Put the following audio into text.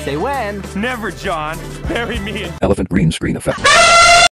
Say when. Never, John. Bury me in Elephant green screen effect.